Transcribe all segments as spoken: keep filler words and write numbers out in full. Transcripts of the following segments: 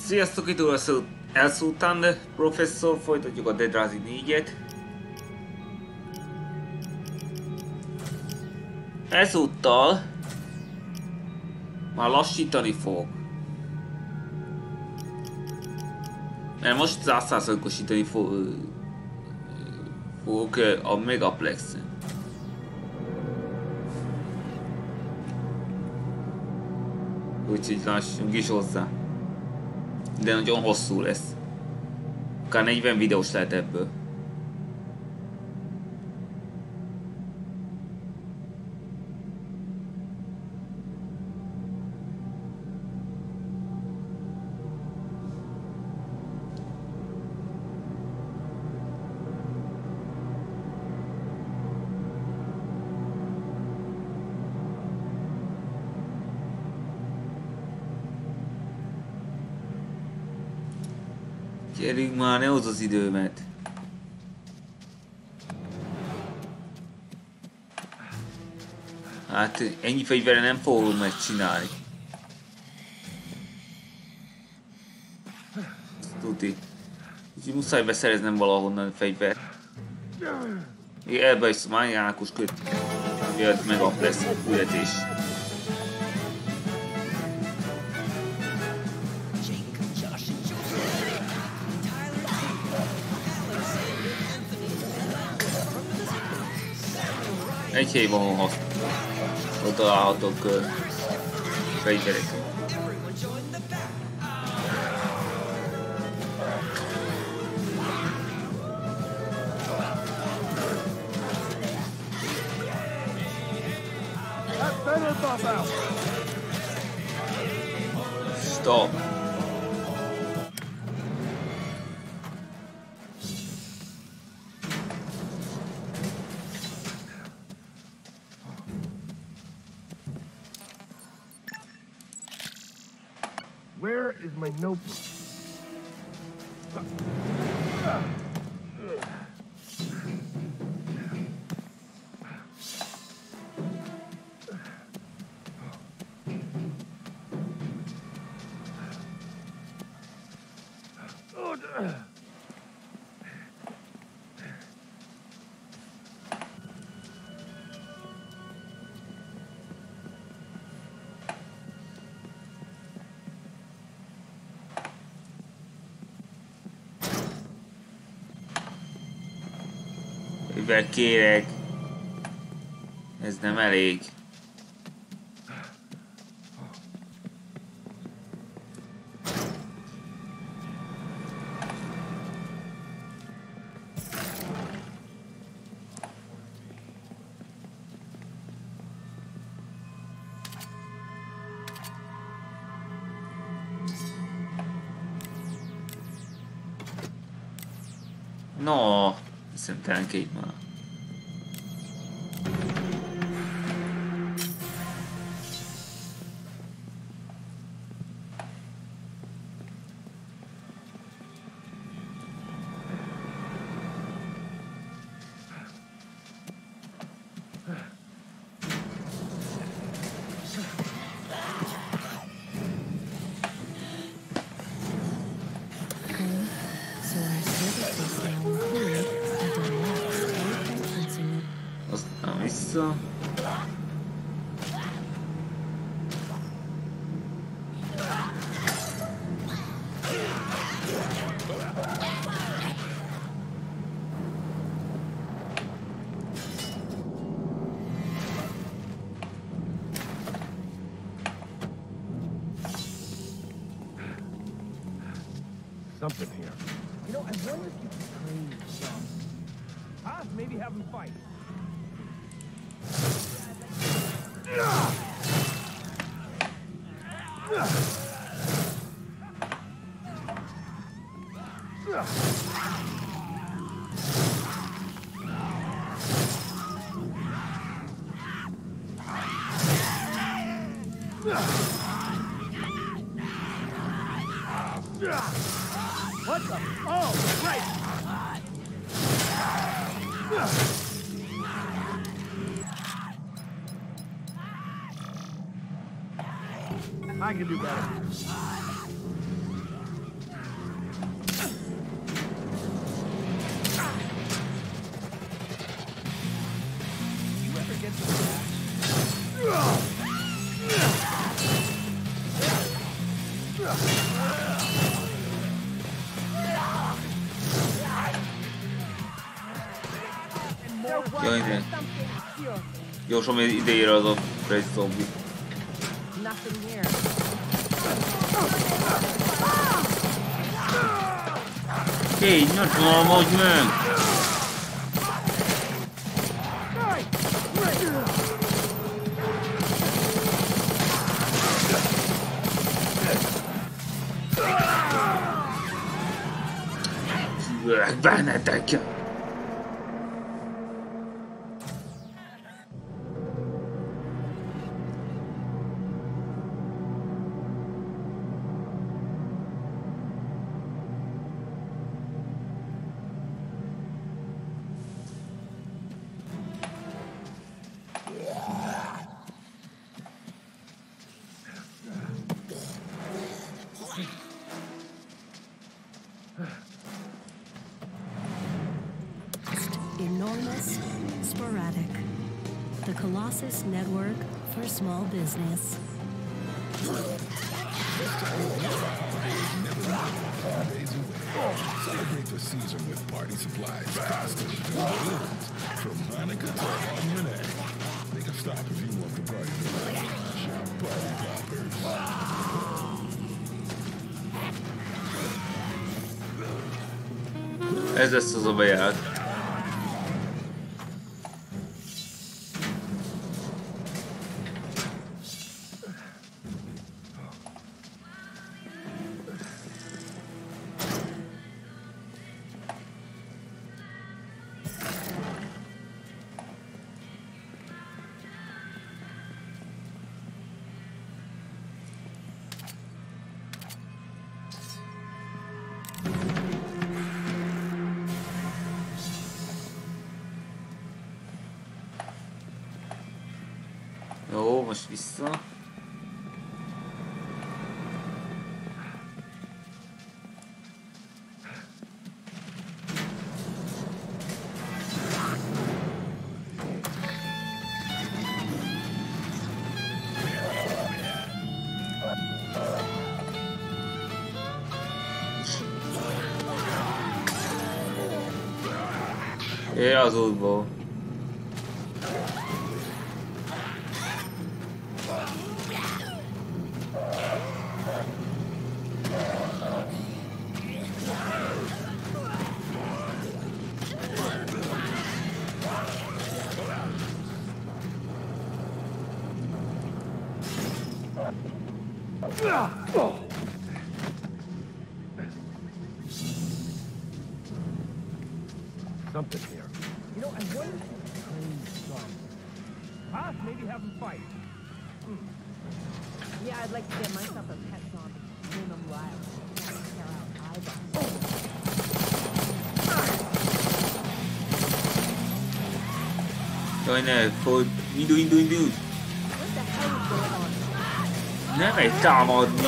Sziasztok, itt az El Sultan professzor, folytatjuk a Dead Rising négyet. Ezúttal már lassítani fog. Mert most száz százalékosítani fog, fogok a Megaplex-en. Úgyhogy lassunk is hozzá. De nagyon hosszú lesz. Akár negyven videós lehet ebből. Gyerünk már, ne hozz az időmet. Hát ennyi fegyverre nem fogod megcsinálni. Tuti. Úgyhogy muszáj beszereznem valahonnan fegyvert. Még elbe is mániákus köt. Jött meg a lesz küldetés. Egy helyben van használ. Ott találhatok uh, fegyvereket. Stop. Where is my notebook? Mivel kérek, ez nem elég. No, szerintem két már. Aztán vissza. Something here. You know, I wonder if you could train some. Huh? Maybe have them fight. What the? Oh, right. I can do better. get some of that. Jaj, ne. Gyorsan ide ér az a Freddy zombi. Hey, ne támadj meg! Üveg bennetek! Enormous, sporadic. The Colossus Network for Small Business. Celebrate the season with party supplies, costumes, and balloons. From Hanukkah to Almanac. Make a stop if you want the party to last. Shop party poppers. Ez lesz az a bejárat. Jó, most vissza. É az útból. Something here. You know, I wonder if you could train some. Huh? Maybe have them fight. Hmm. Yeah, I'd like to get myself a pet zombie. Name him Lyle. Tear out eyeballs. Jaj, ne, hogy indul, indul, indul! What the hell is going on? Nem egy támadni!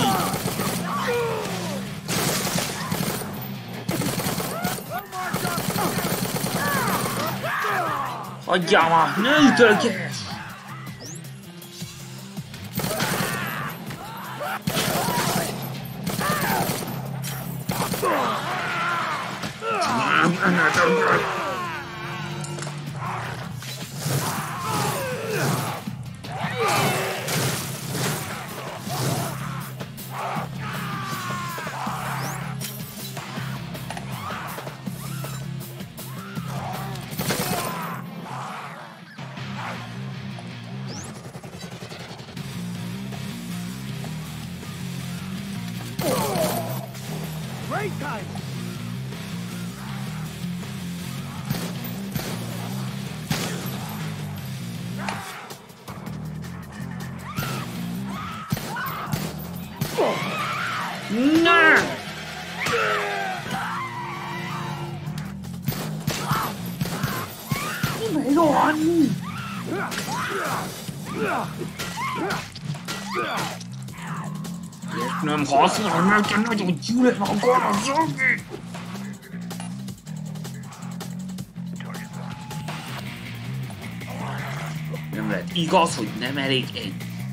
Hagyjál már! Ne ütölges! Nem, ennetek! Great time! Ne! Mi van? Nem használ meg, te nagyon gyűlöm a gonosz zombi! Nem lehet. Igaz, hogy nem elég egy.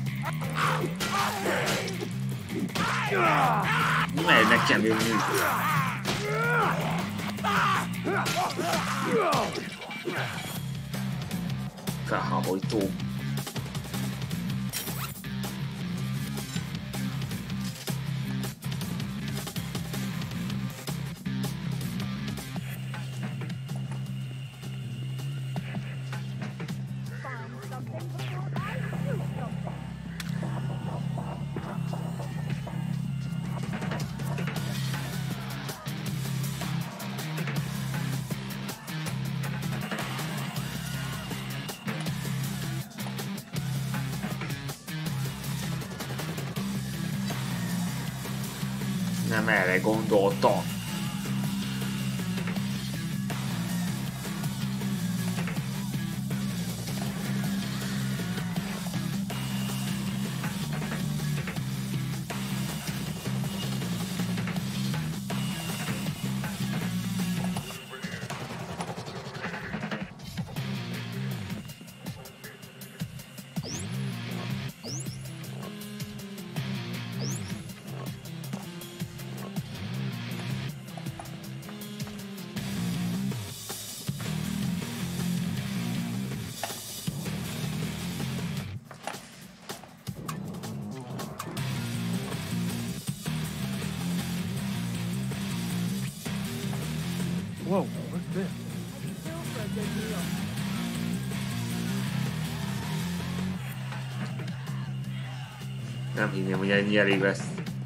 Mert nekem jönni. Felháborító. Nem erre gondoltam. Whoa, what's this? Still for a good deal. Nem hinném, hogy ennyi elég lesz.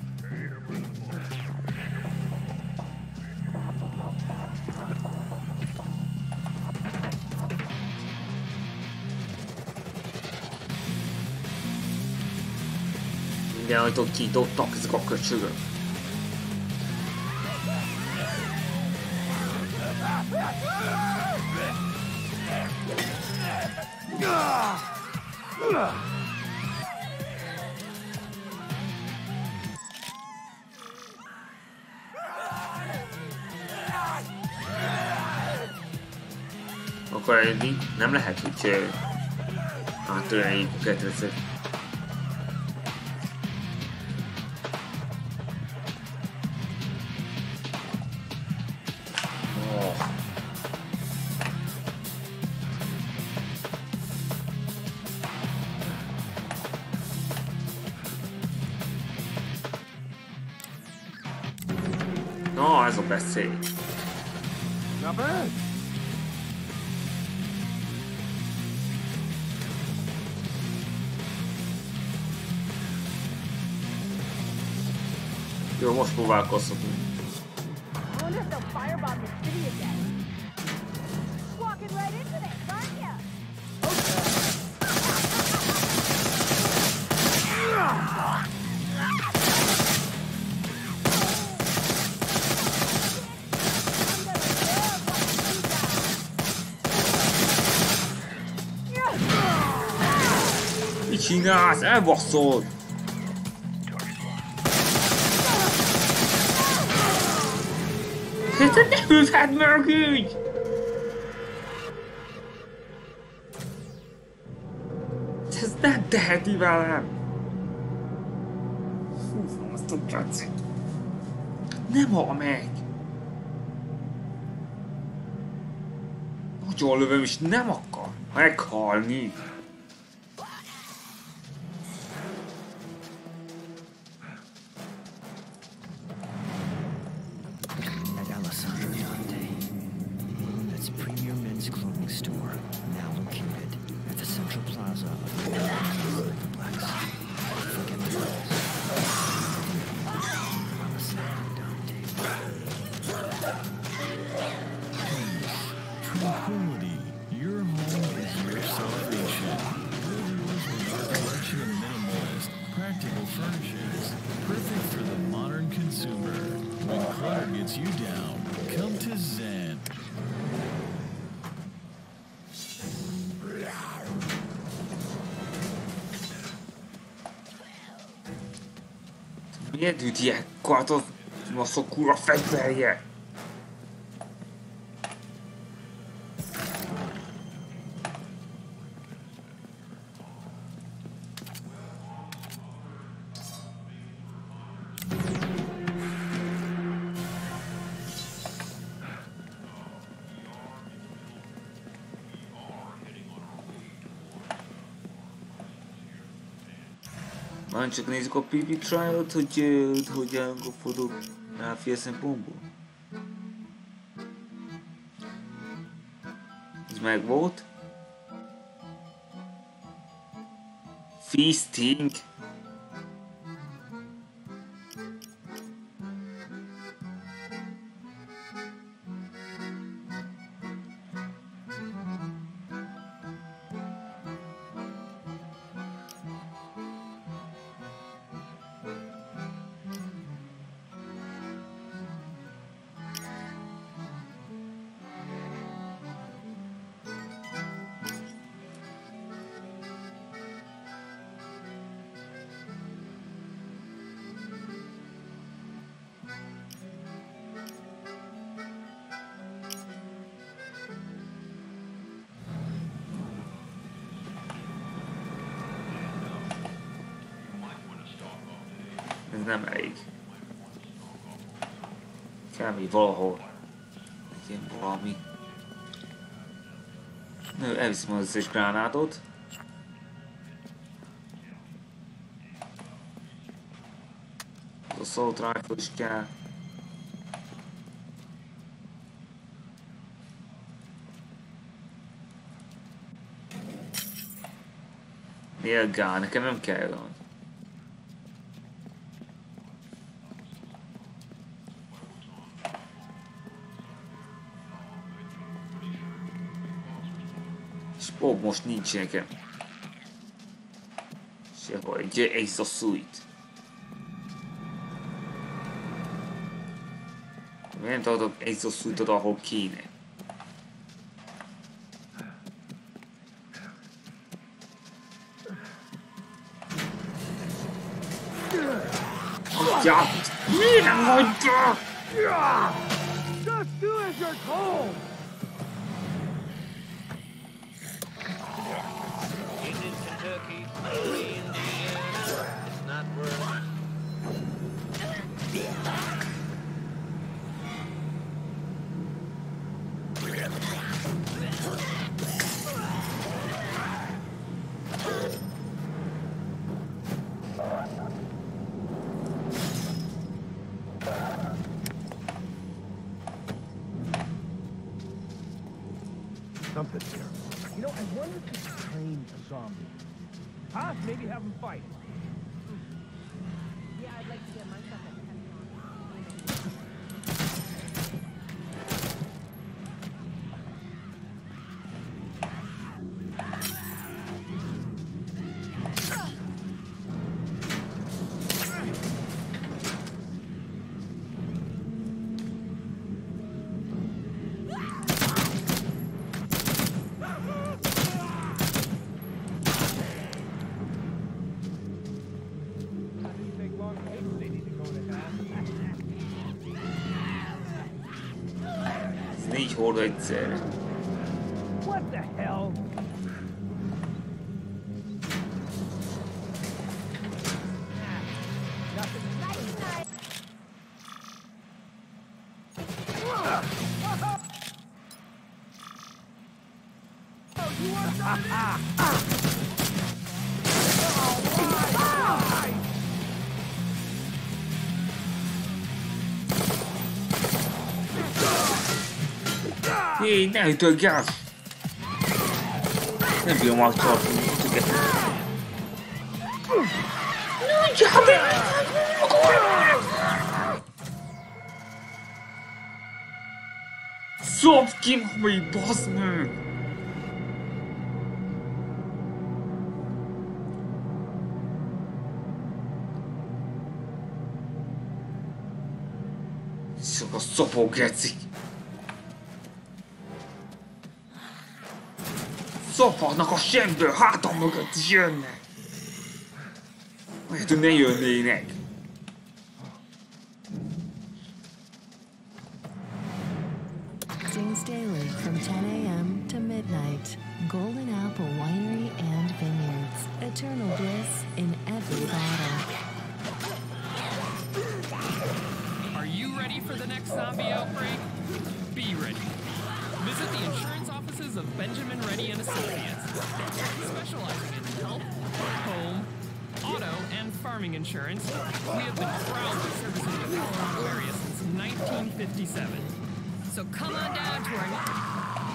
Minden ajtót kinyitottak ezek a köcsögök. Akkor elég nem lehet, hogy átölelni a ketrecet. Na, ez a beszél. Not bad. Jó, most próbálkozhatunk. I wonder if they'll firebomb the city again. Walking right into this, aren't ya? Mit csinálsz? Elbasszol! Te ne húzhád meg így! Ez nem teheti velem! Húzom azt a gacit! Nem hal meg! Nagyon lövöm és nem akar meghalni! Miért ügyek? Kartot baszok kurva fegyverje! Van csak nézzük a pé vé trial-ot, hogy uh, hogyan fogok ráférni pontból. Ez meg volt. Feasting. Ez nem elég. Kell még valahol. Legyen valami. Nő, elviszem az összes gránátot. Az assault rifle is kell. Nail gun, nekem nem kell olyan. Ó, most nincs nekem. Sehol, egy exosuit. Miért adok exosuitot, ahol kéne? Ja, miért nem hagyta? Just do as you're told! Kentucky, Indiana, it's not worth. Something's here. You know, I wonder if you could train a zombie. Huh? Maybe have him fight. Yeah, I'd like to get myself a Négy horda egyszerre. What the hell? Hé, ne ütöd gáz! Nem bírom megtartani. Nyújtjál be! Szopd ki, hogy baszd meg! Csak a szopó gecik! Szopadnak a semből, hátam mögött is jönnek! Lehet, hogy ne jönnének! James Daily from ten a m to midnight. Golden Apple Winery and Vineyards. Eternal bliss in every bottle. Are you ready for the next zombie outbreak? Be ready. Visit the insurance offices of Benjamin Reddy and Associates, specializing in health, home, auto, and fire. Farming Insurance, we have been proudly servicing the Colorado area since nineteen fifty-seven. So come on down to our...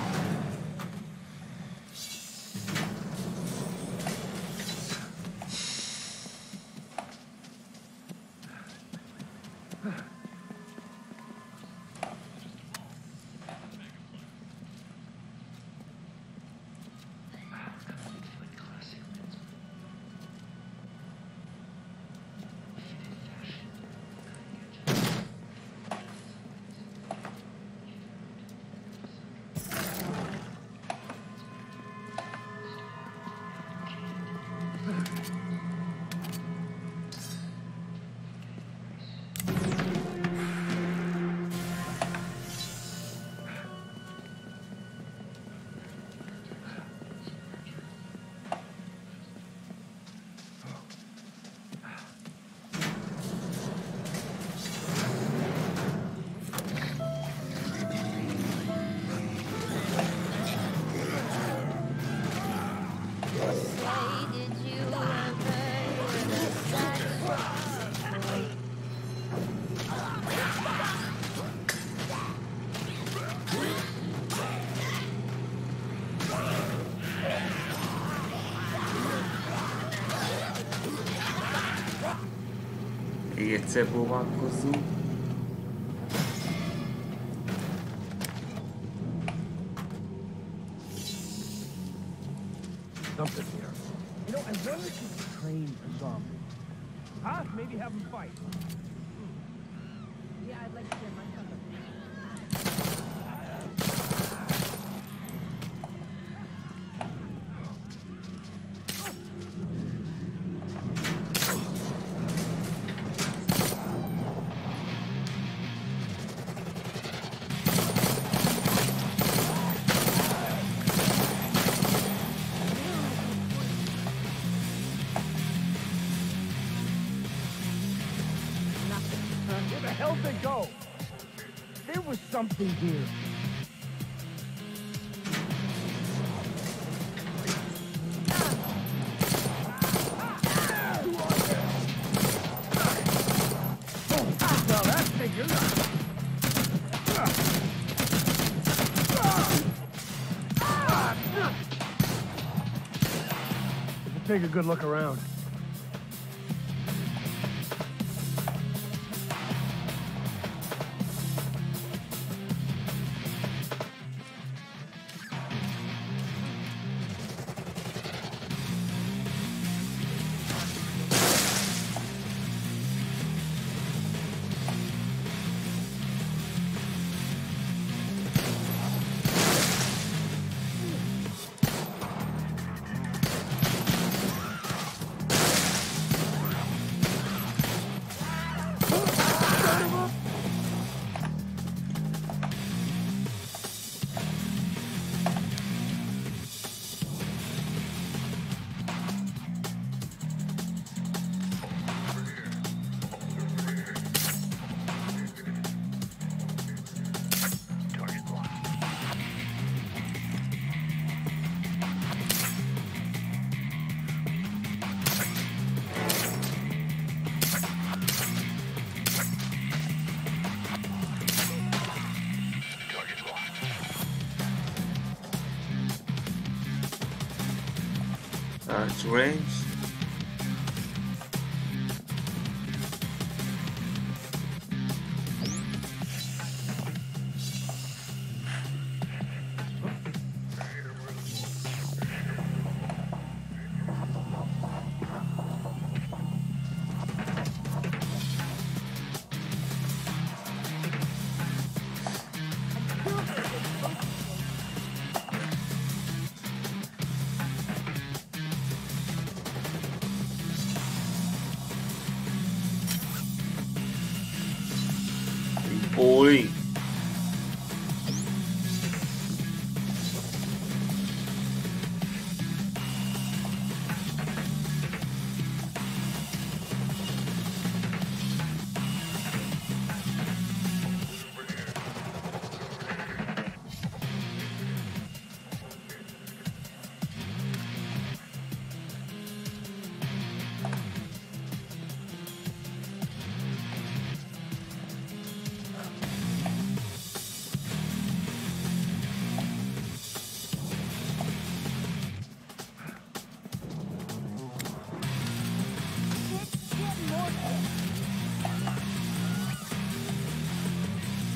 Még egyszer próbálkozzunk. Something here. You know, I wonder if you could train a zombie. Huh? Maybe have him fight. Yeah, I'd like to hear my son. Where the hell did they go? There was something here. Now that figure. Take a good look around. That's range.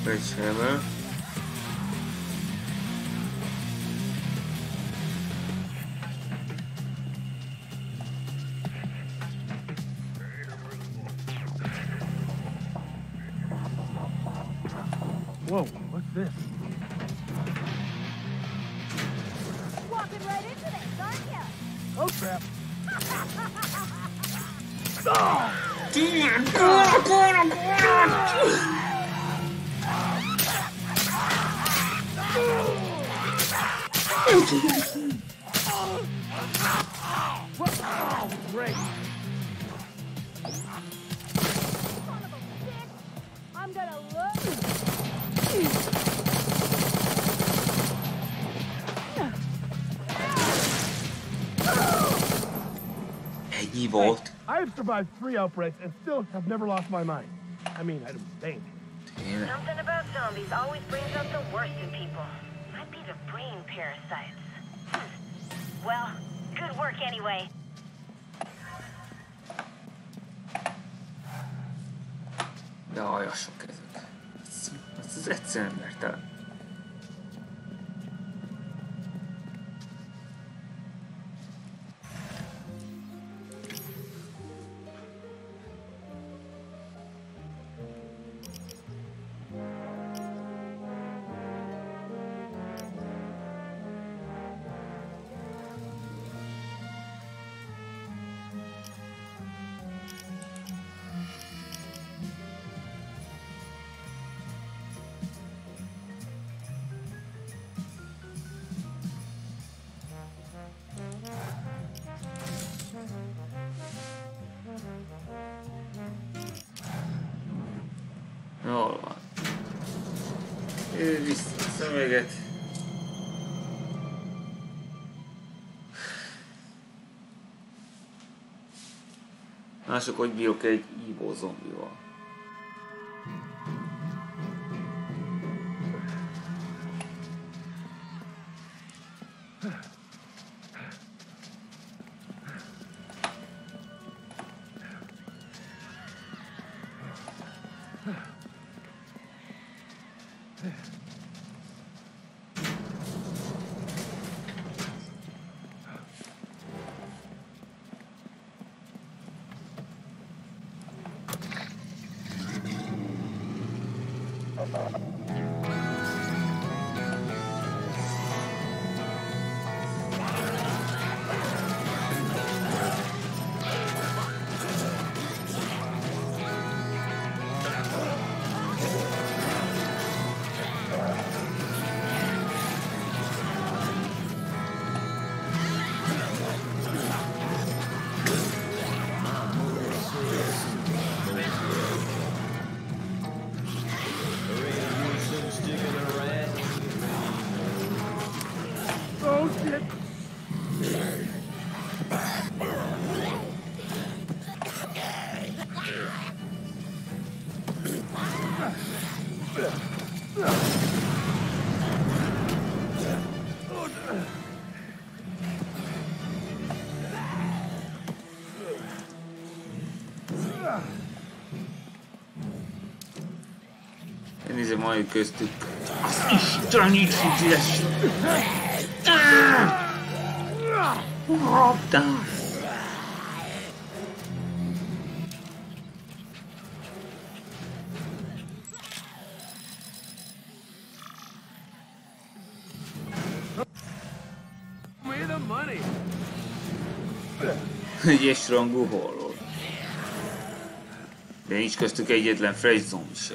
French Hammer. Whoa, what's this? Walking right into this, aren't you? Oh, crap. Oh, Great. son of a bitch! I'm gonna look. Ennyi volt. I have survived three outbreaks and still have never lost my mind. I mean, I don't think. Tényleg. Something about zombies always brings out the worst in people. Might be the brain parasites. Hmm. Well, good work anyway. De aljasok ezek. Ez az egyszer embertelen. Jól van. Ő vissza a szemeget. Mások, hogy bírok egy ívó zombival. Oh, shit. Én nézem majd köztük. Az istenítő lesz! Rabdál! Me the money. Egyes rangú horror. De nincs köztük egyetlen fresh zombi se.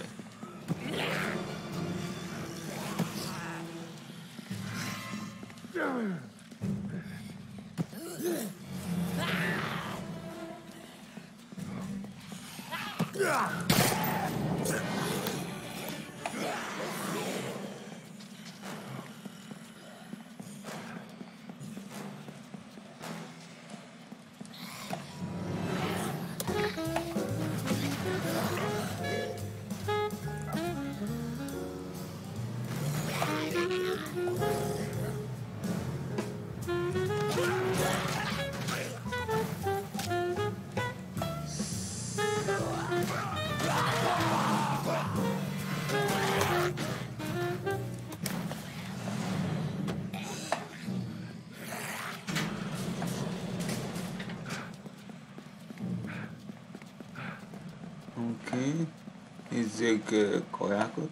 Oké. Nézzük uh, kajákat.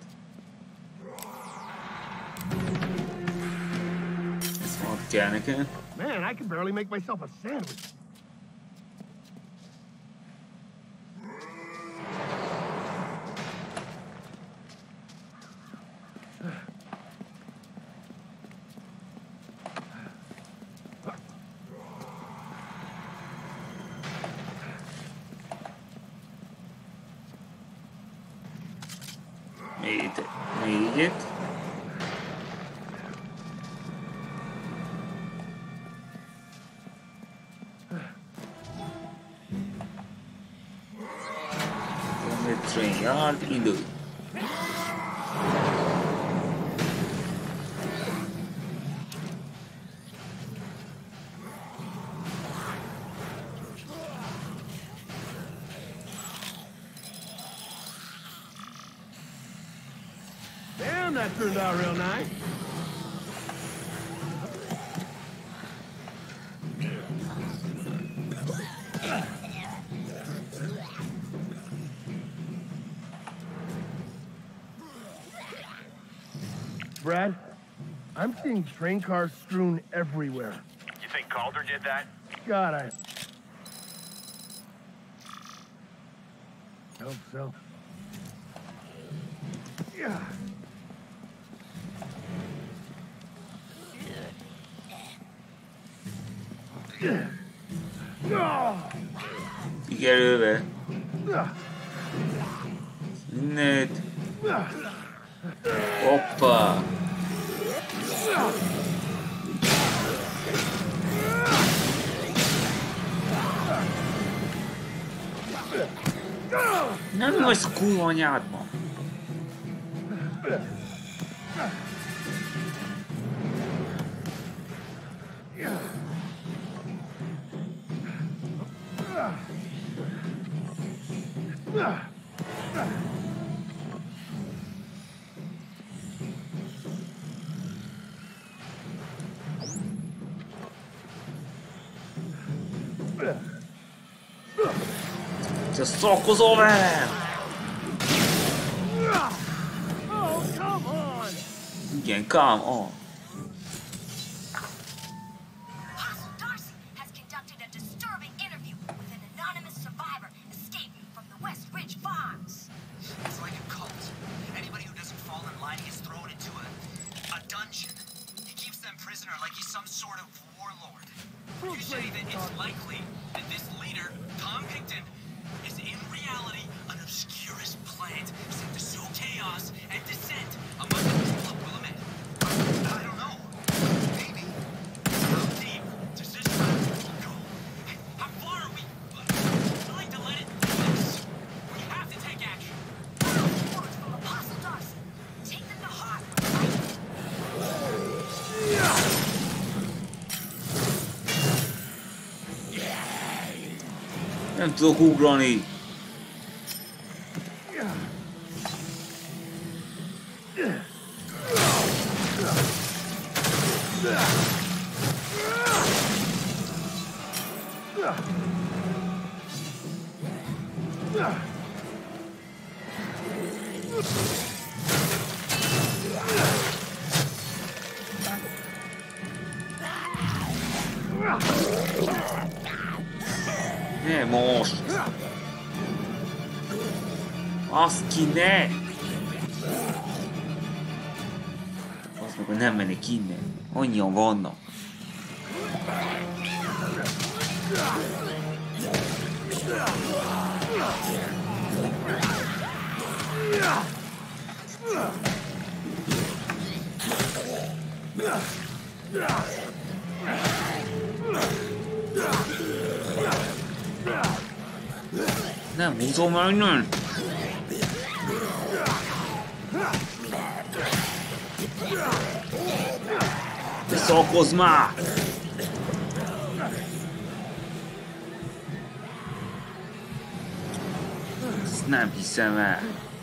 Ez van kell nekem. Man, I can barely make myself a sandwich. Még, még itt. Train yard, indulj. Damn, that turned out real nice. Brad, I'm seeing train cars strewn everywhere. You think Calder did that? God, I hope so. Yeah. Figyelj őve! Innét! Hoppa! Nem vagy kurva anyádban! Te szakkozol velem! Oh, come on! Igen, come on! Hazel Darcy has conducted a disturbing interview with an anonymous survivor escaping from the West Ridge Farms. It's like a cult. Anybody who doesn't fall in line gets thrown into a, a dungeon. He keeps them prisoner like he's some sort of warlord. You say that it's likely that this leader, Tom Picton, is in reality an obscurest plant sent to sow chaos and dissent among the people of Willamette. I don't know. Maybe. How deep does this rabbit go? How far are we willing to let it do this? We have to take action. Words from Apostle Darcy. Take them to heart. Nem tudok ugrani! Ne most! Azt ki ne! Azt meg, hogy nem mennék innen. Annyian vannak. Nem húzom el innen! De szakkozz már! Ezt nem hiszem el.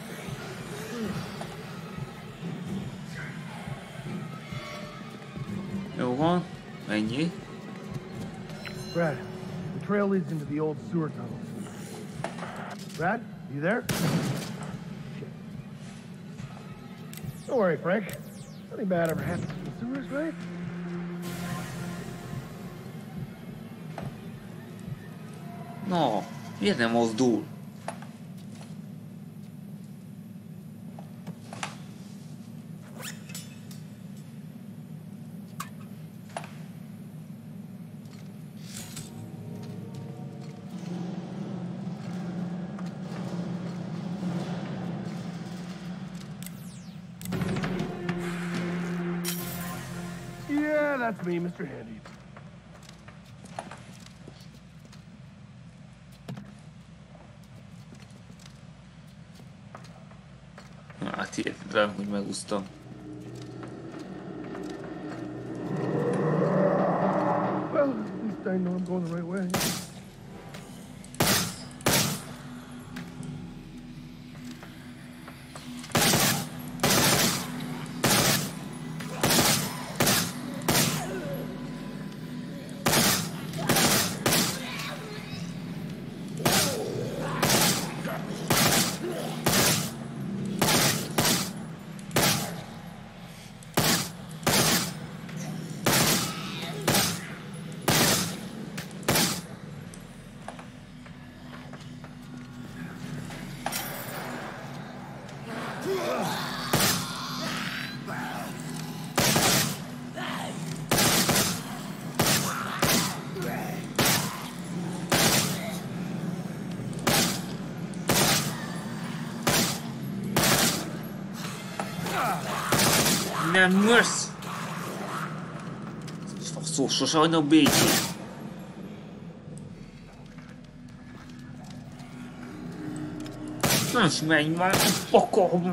Jó van, ennyi. Brad, the trail leads into the old sewer tunnels. Brad? You there? Don't worry, Frank. Nothing bad ever happens to the sewers, right? No, miért nem mozdul? Yeah, that's me, Mister Handy. Hát hihetetlen, hogy megúsztam. Well, at least I know I'm going the right way. Nem mörsz! Szó, sose hagynak békén. Nem menj már, pakolom!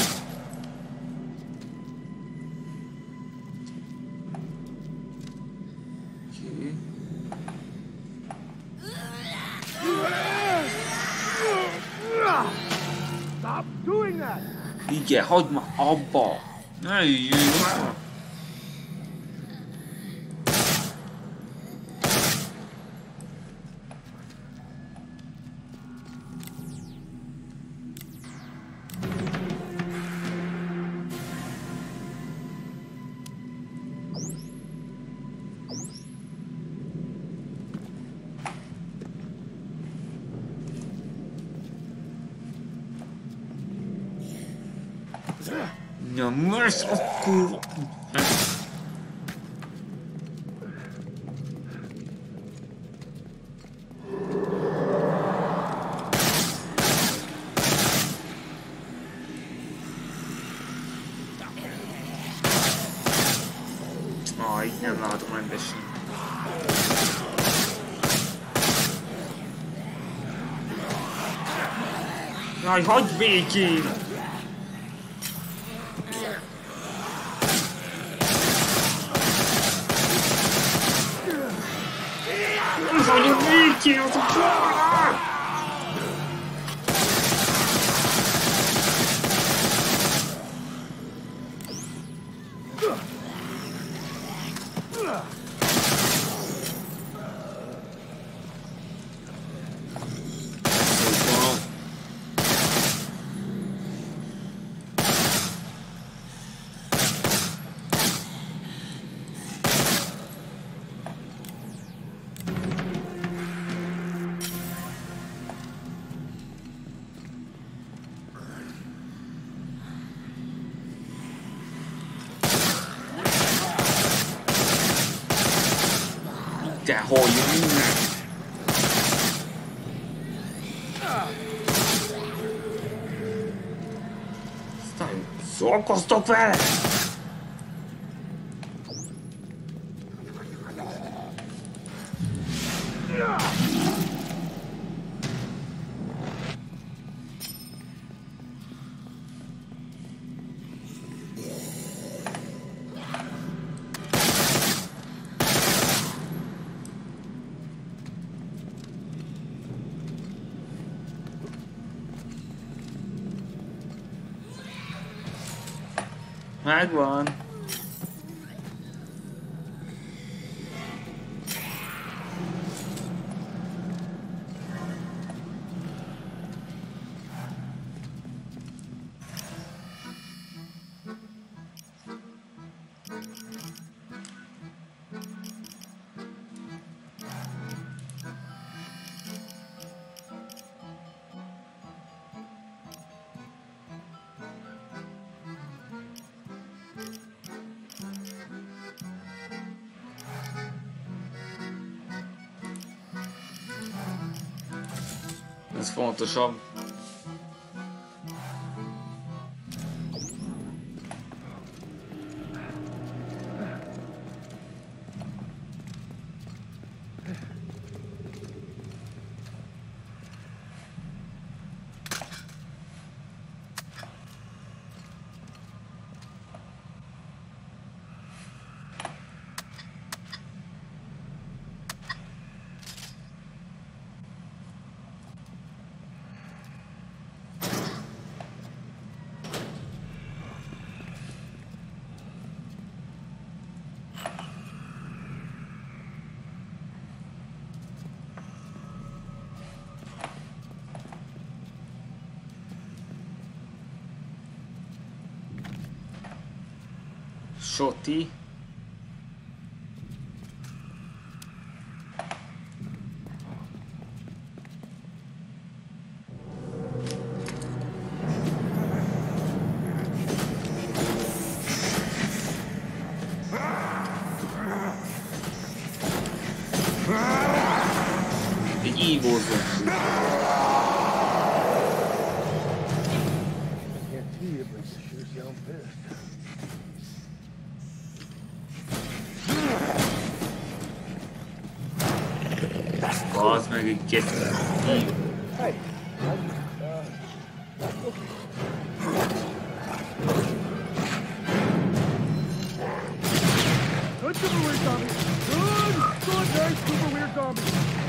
Stop doing that! Igen, hagyd már abba! Ne jöjjön már! Ja, mörsz a kurva! Ah, így nem látom rendesen. Jaj, hagyd békén! Hagyjuk békén, az a kurva! Te halljuk minden! Aztán szórakoztok vele! Megvan. Ez fontosabb. Soti. Egy ívózó. Az meg egy kétszer. Good super weird zombie. Good, good, nice super weird zombie.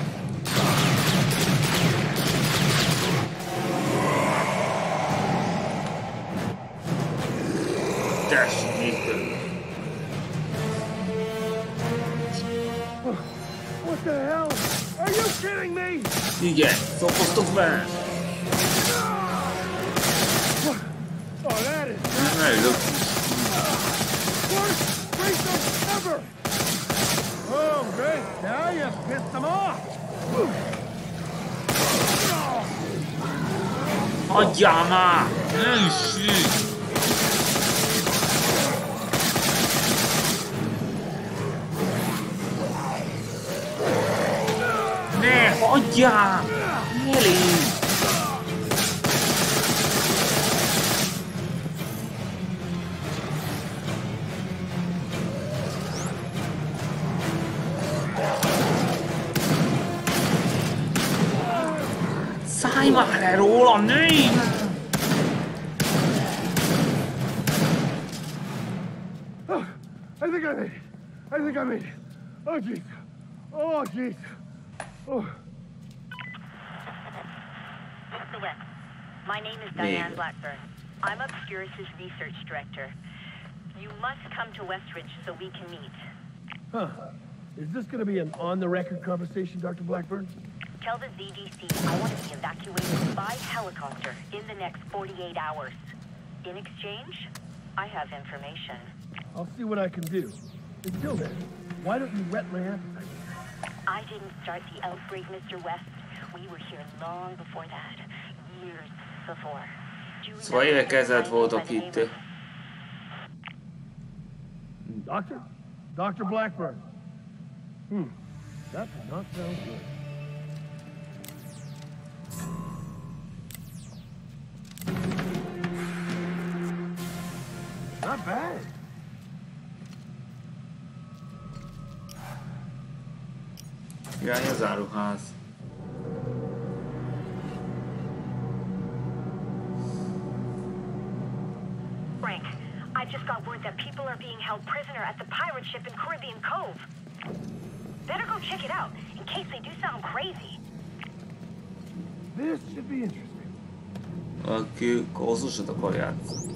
What the hell? Are you kidding me? Igen, szokottok be! Oh, that is Ne ülök. worst racer ever! Oh, great. Now you pissed them off. Hagyjál már! Ne üssük! Ne, hagyjál! Elég! Szállj már le róla, nőj! Oh, I think I made it. I think I made it. Oh, jeez. Oh, jeez. Oh. Mister West, my name is Diane Blackburn. I'm Obscurus' research director. You must come to Westridge so we can meet. Huh. Is this going to be an on-the-record conversation, Doctor Blackburn? Tell the Z D C I want to be evacuated by helicopter in the next forty-eight hours. In exchange, I have information. I'll see what I can do. Until then, why don't you whet my appetite? I didn't start the outbreak, Mister West. We were here long before that. Years before. Szóval évek ezelőtt voltak itt. Doctor? Doctor Blackburn. Hmm. That does not sound good. Not bad. Irány az áruház. Frank, I just got word that people are being held prisoner at the pirate ship in Caribbean Cove. Better go check it out, in case they do something crazy. This should be interesting. Aki kózusot akar játszani.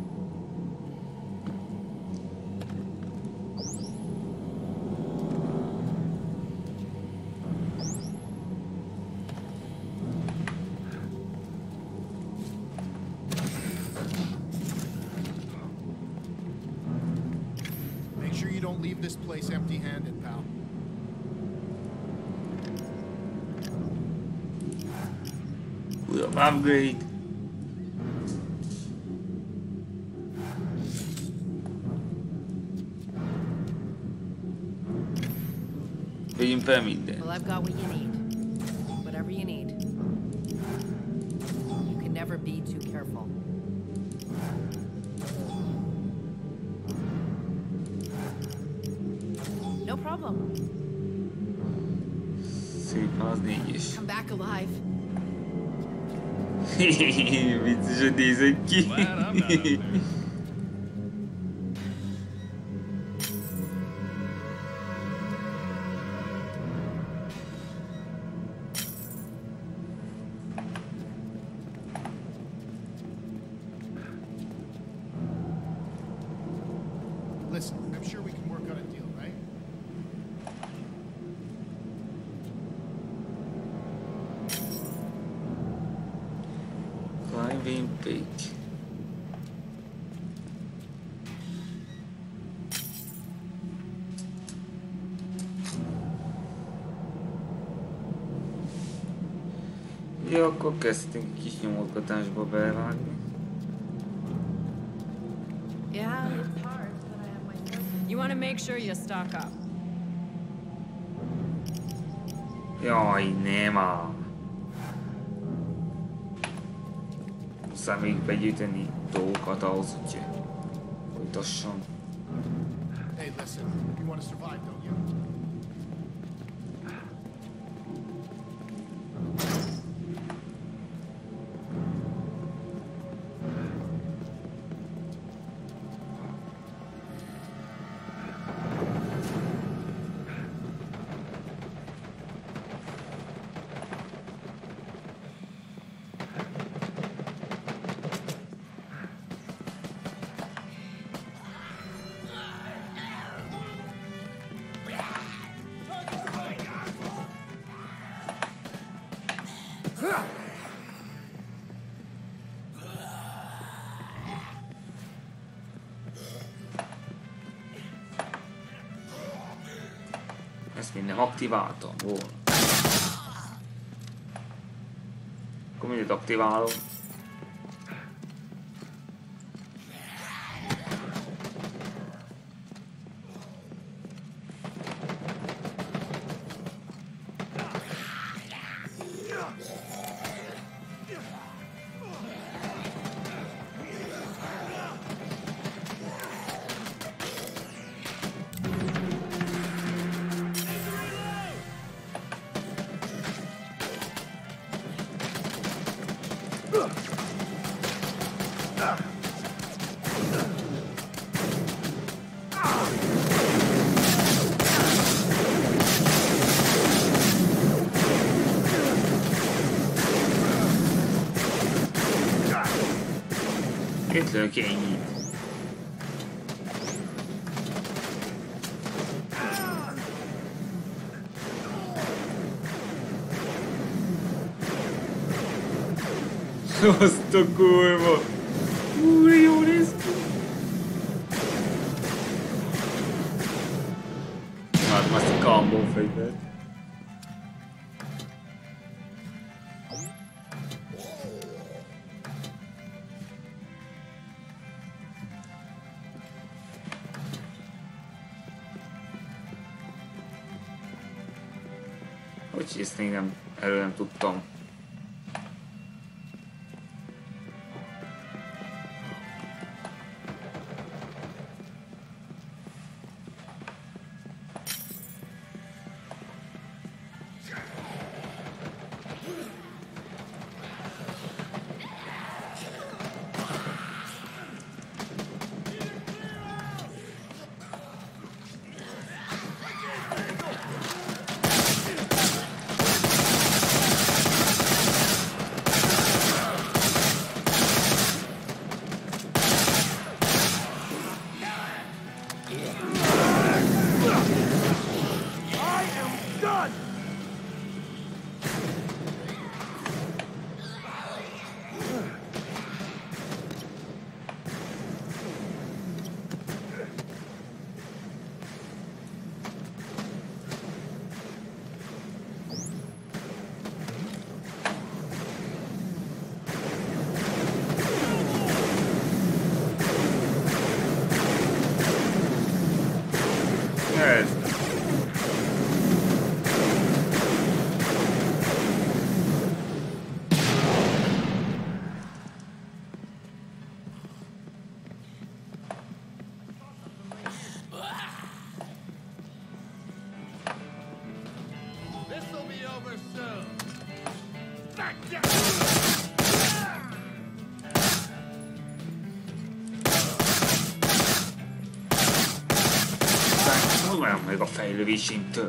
Make sure you don't leave this place empty-handed, pal. Újabb upgrade. Vegyünk fel minden. Well, I've got what you need. Whatever you need. However, be too careful. No problem. Szép, az négy is. Come back alive. Vicces, hogy nézek ki. Listen, I'm sure we can work out a deal, right? Climbing peak. Jó, akkor kezdtünk kis nyomozgatásba belevágni. Yeah, it's hard, but I have my first. You want to make sure you stock up. Jaj, nem áll. Muszáj még begyűjteni dolgokat ahhoz, hogy folytasson. Hey, listen, you want to survive, don't you? Ezt még nem aktiváltam volna. Akkor mindent aktiválom. Itt lők ennyit. Azt a kurva! Úr, jó néz ki! Hát most a combo fegyvert. Hogy ezt még nem, erről nem tudtam. be over soon. Back down. Olyan meg a fejlődésünktől.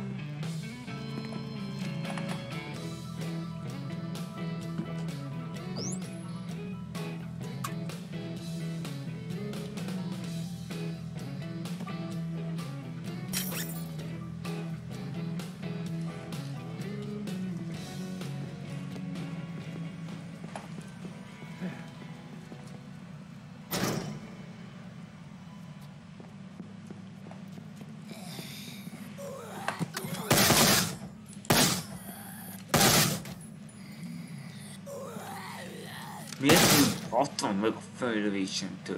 Miért ott van meg a fejlődésünktől?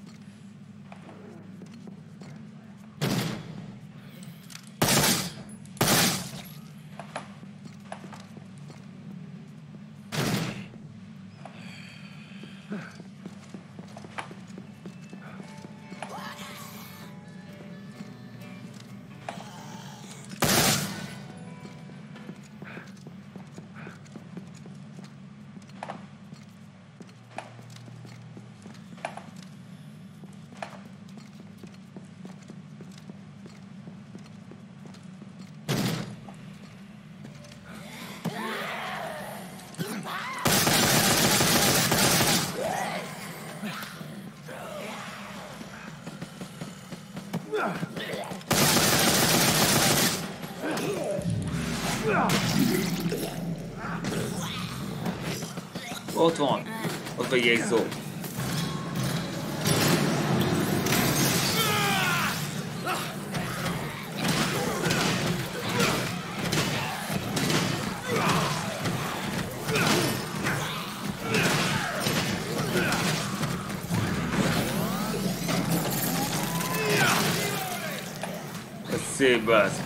Ott van, ott vagy egy zó. Ez szép az.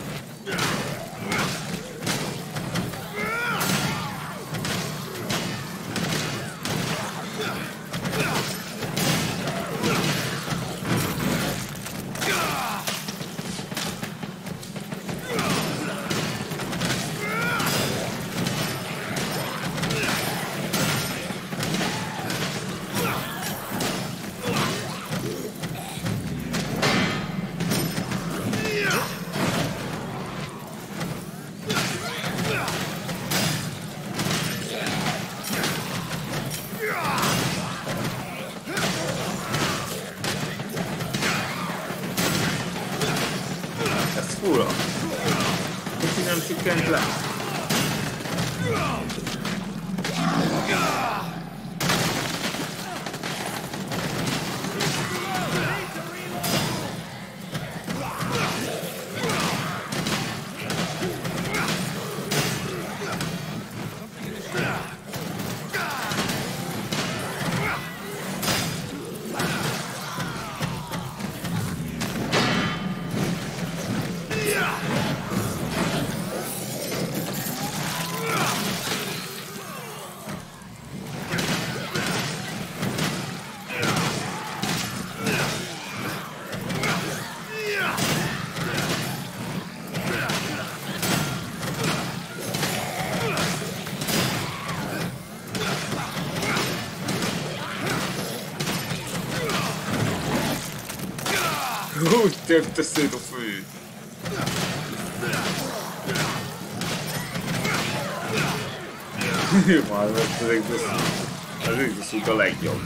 Úgy tépte szét a fő. Már ez egész a legjobb.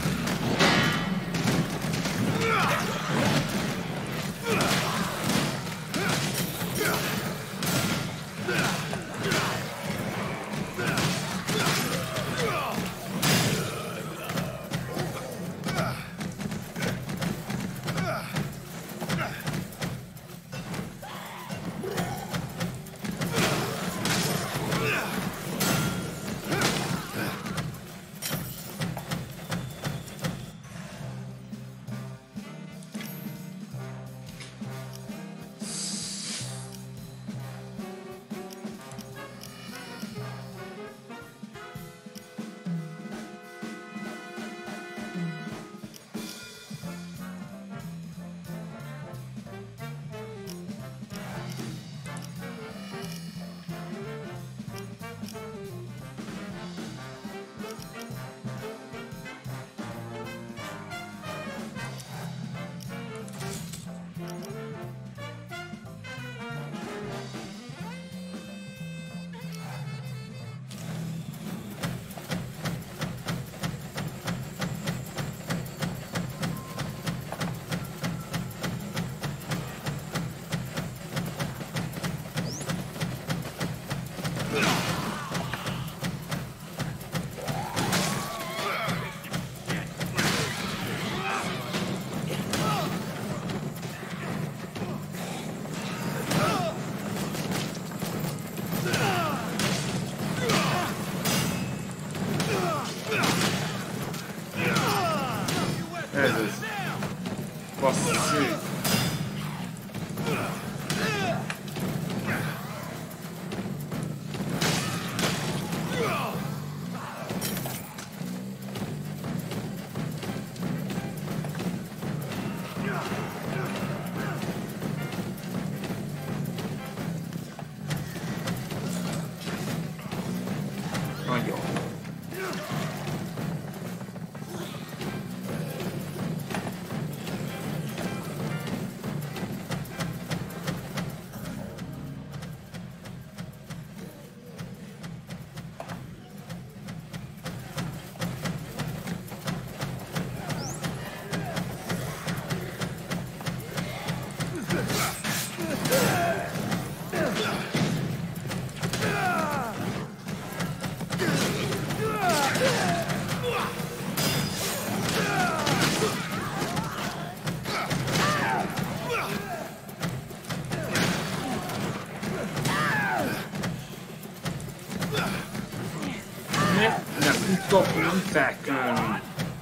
Felkülni.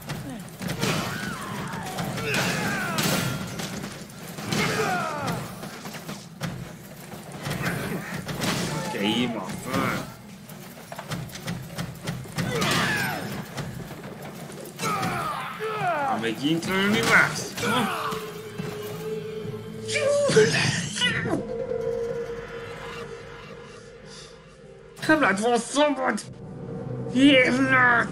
Keima föl. Ha megint lőni vágsz? Nem lett volna szabad! Hírnak!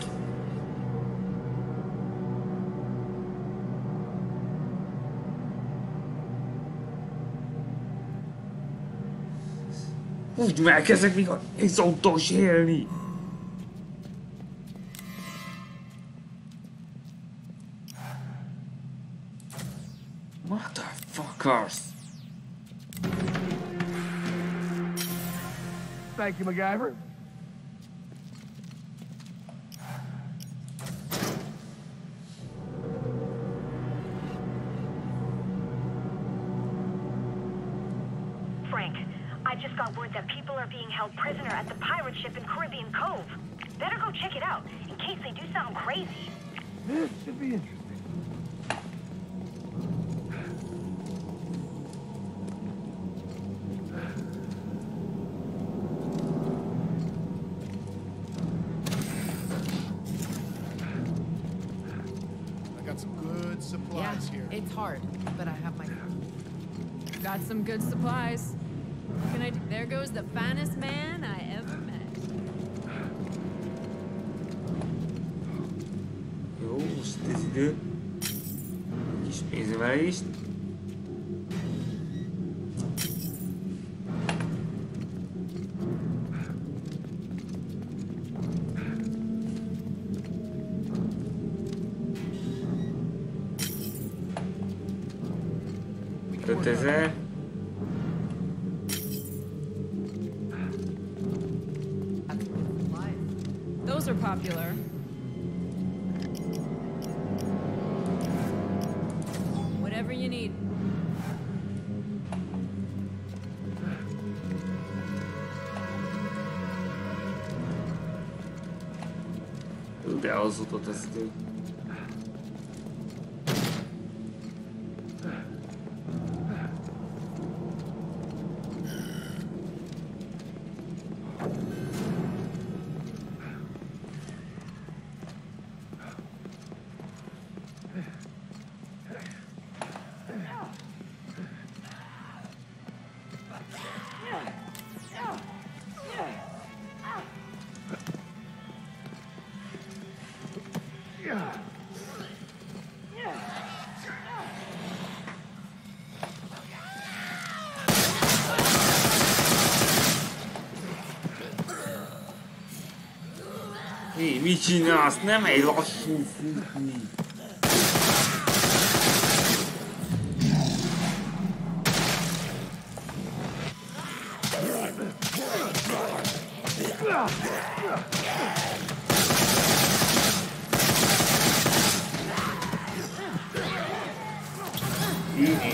Úgy megkezdek még az autós élni! Motherfuckers! Thank you, MacGyver. Frank, I just got word that people are being held prisoner at the pirate ship in Caribbean Cove. Better go check it out, in case they do something crazy. This should be interesting. Supplies yeah, here. It's hard, but I have my got some good supplies. What can I do? There goes the finest man I ever met. Jó, most ez idő. Kis pénzemelést. ötezer. Those are popular. Whatever you need. De az utat az idő. Hé, mit csinálsz? Nem egy lassú futni. Easy.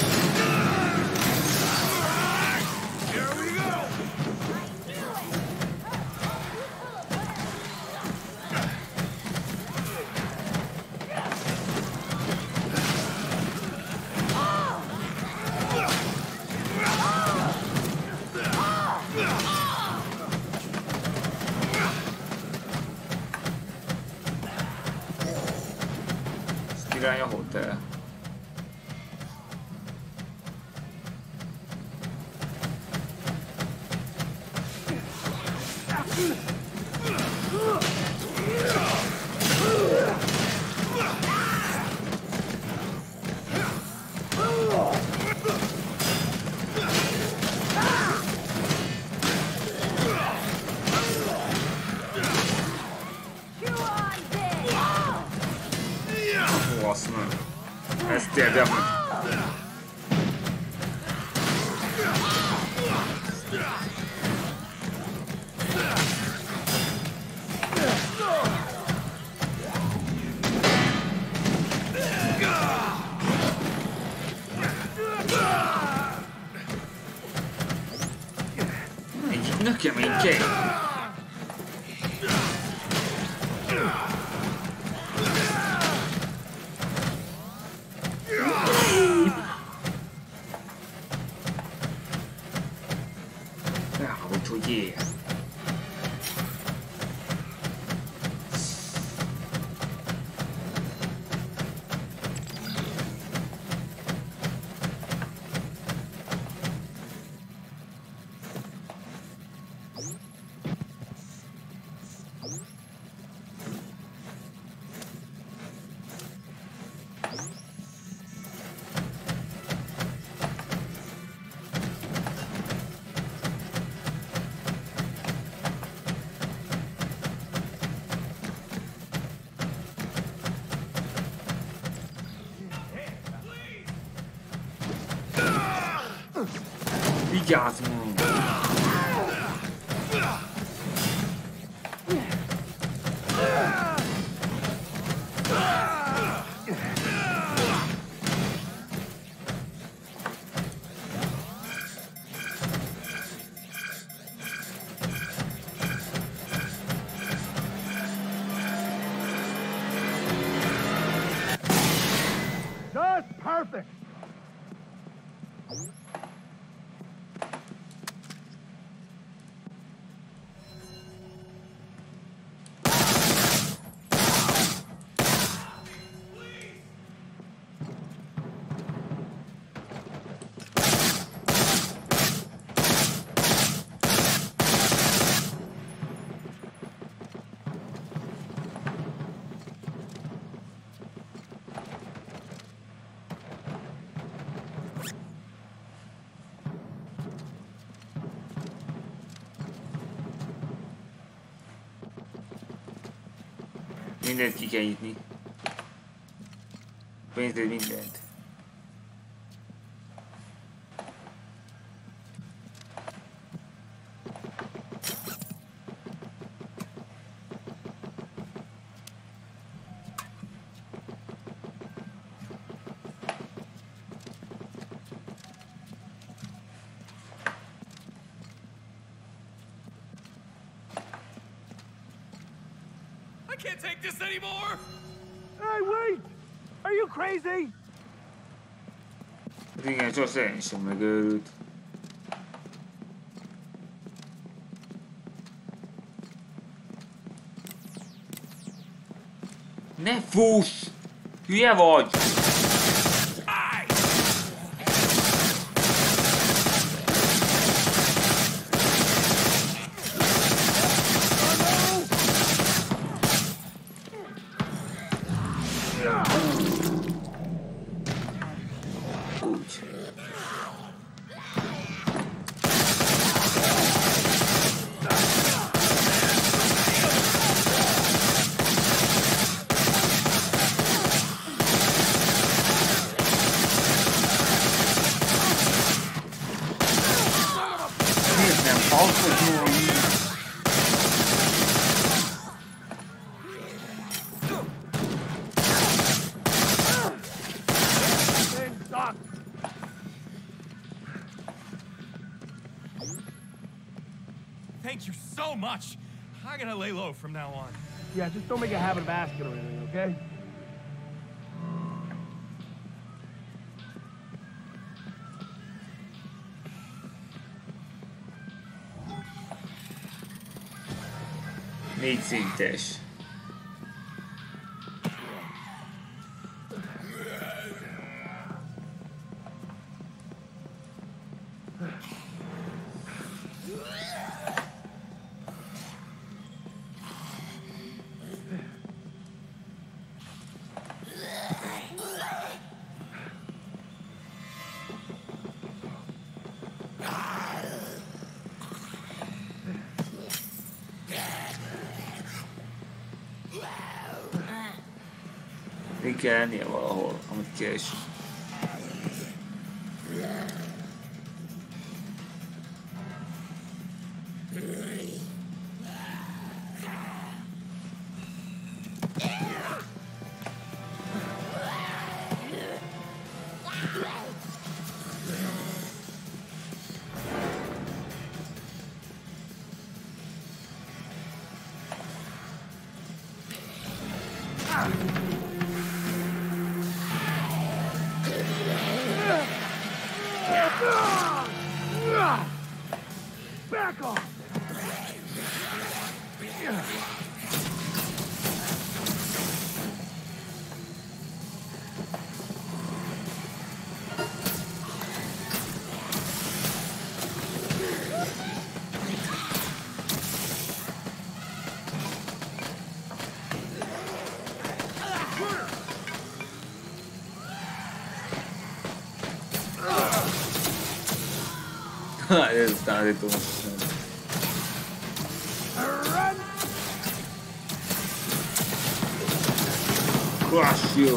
Irány a hotel. Классно. Стягом. Egyiknek keménykej. Yeah. Vigyázzunk! Just perfect. Mindent ki kell nyitni. Pénzed mindent. I can't take this anymore! Hey, wait! Are you crazy? Igen, csak én sem megőrült. Ne fuss! Hülye vagy! so much. I'm gonna lay low from now on. Yeah, just don't make a habit of asking or anything, okay? Négy szintes. Még kell ennie valahol, amit keresünk. Back off! Ez aztán azért tudom. Crush you!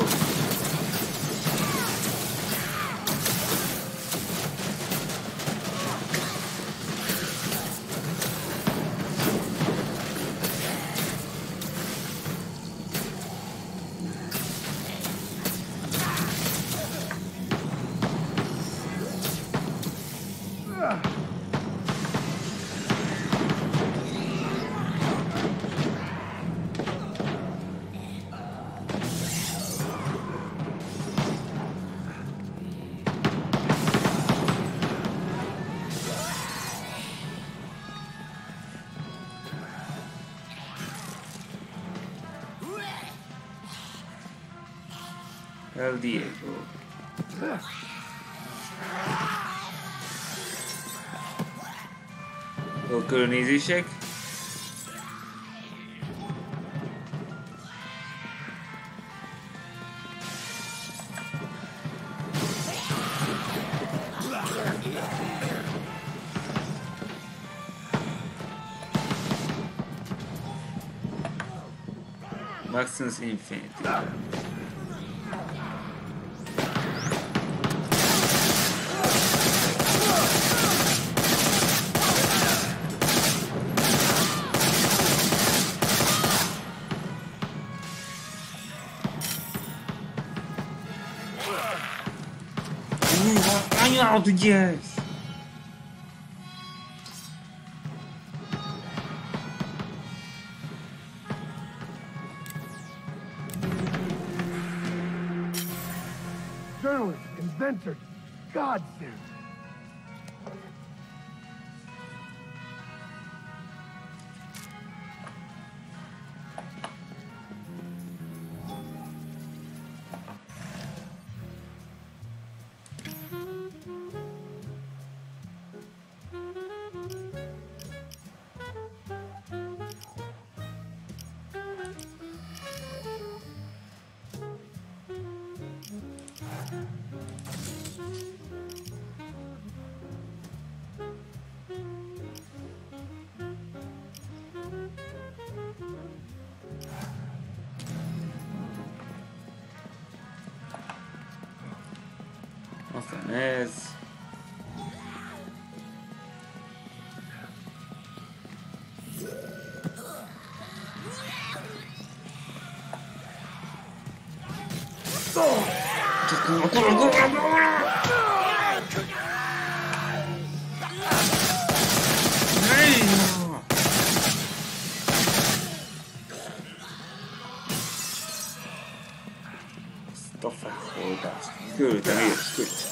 El Diego. Jó körülnézések. Maximus Infinity. Out, yes. Journalist, inventor, godsend. Aztán ez. a felholdást. Körültem érsz, köt.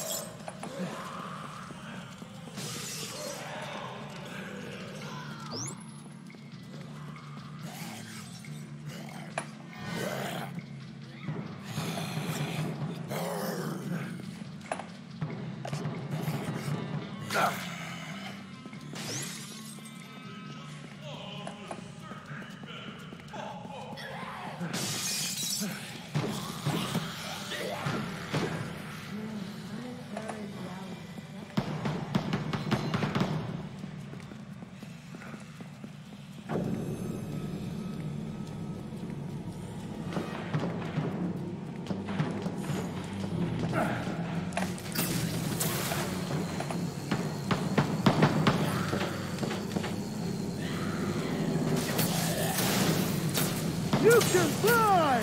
You can fly!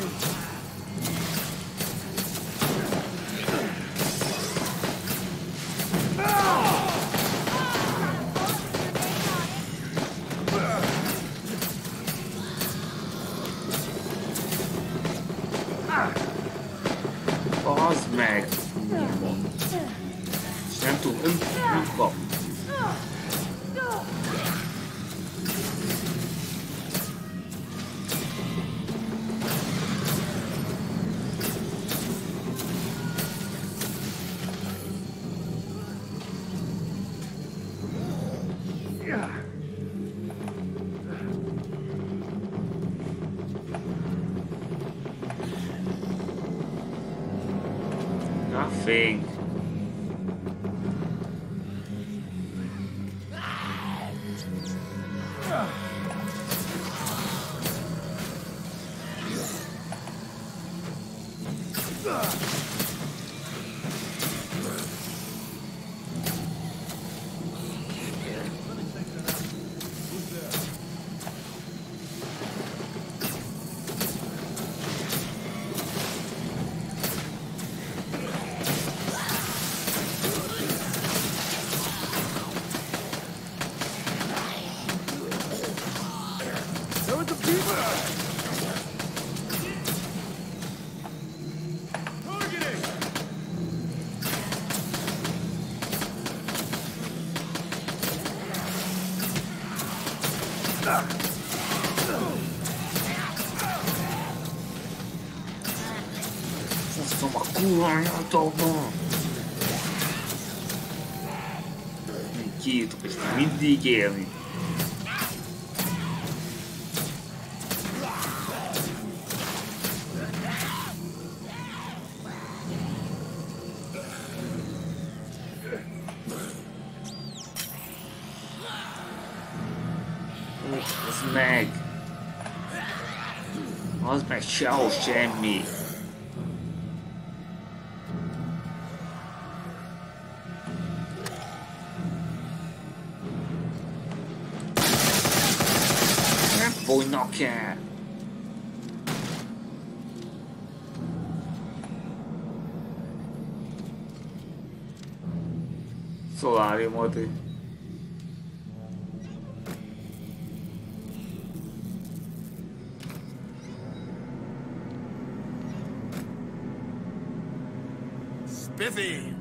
Az meg! És nem tud, nem, nem kap. Nothing. Faszom a kurva anyátokban! Mindjárt, és mindig élni. Az meg! Az meg sehol semmi! Nem fogynak el! Szoláriumot. Spiffy!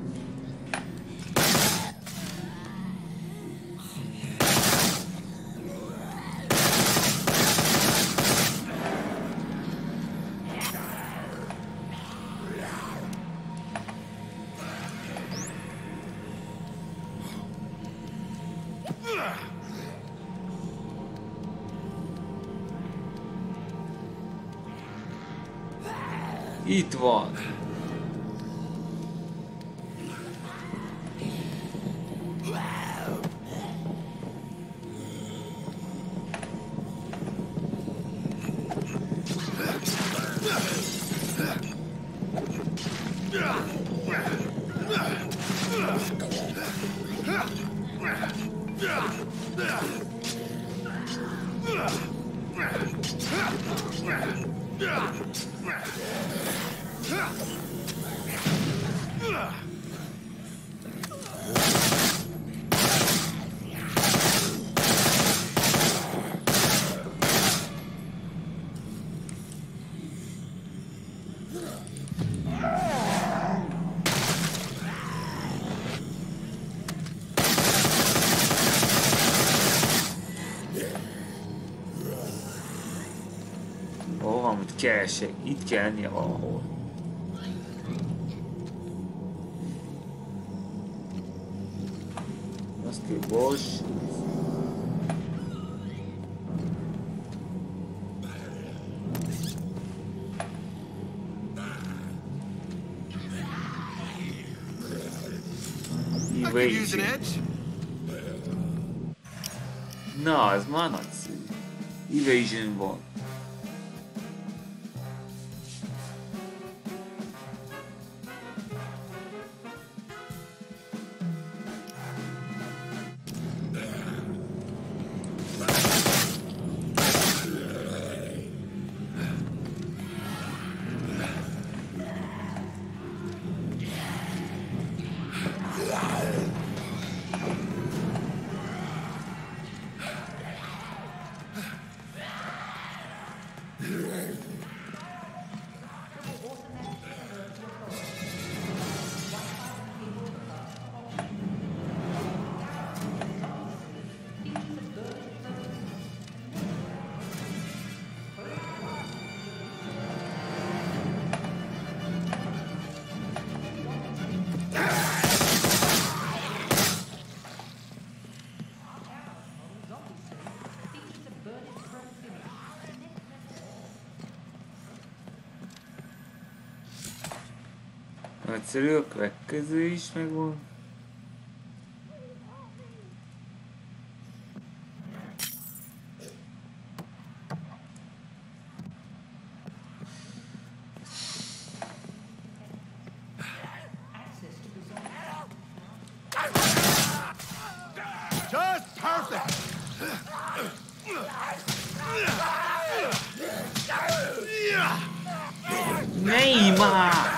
Itt van! Yeah. valamit keresek, itt kell lennie valahol. Azt kell, bors. Evasion. Na, ez már nagyszerű. Evasion van. Nagyszerű, a következő is megvan. Neymar!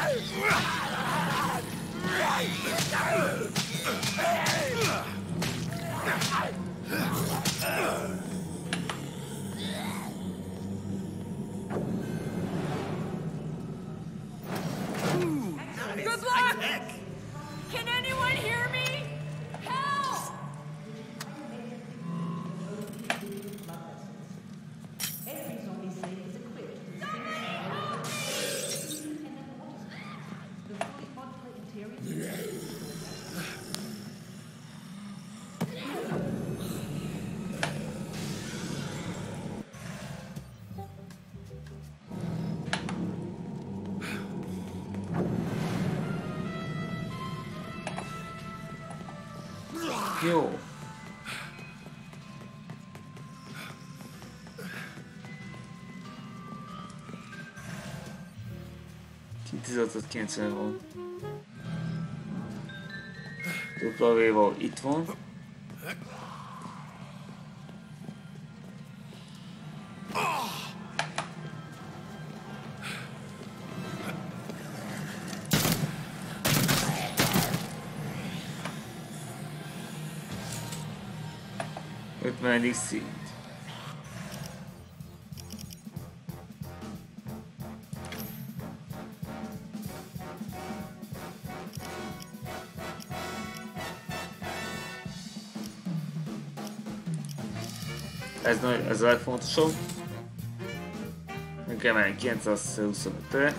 Good luck! Can anyone hear me? Help! Every zombie slave is equipped with the fully modular interior. Jó. tizenhat kilencven van. Dupla V-val itt van. ötvenedik szint. Ez, nagy, ez a legfontosabb. Meg kell menni kilencszázhuszonötre.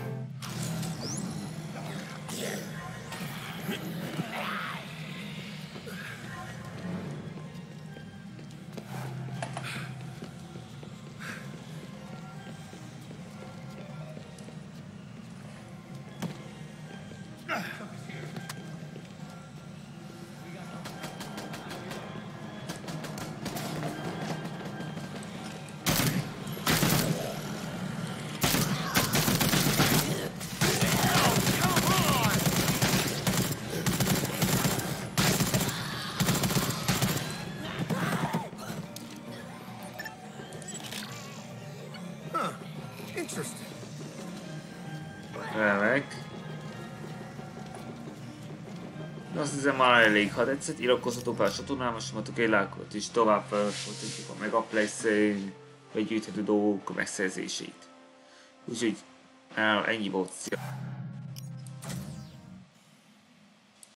Remek. Azt hiszem már elég, ha tetszett, iratkozzatok fel a csatornámra, és egy lájkot is tovább folytatjuk a Megaplex-en begyűjthető dolgok megszerzését. Úgyhogy ennyi volt. Szia.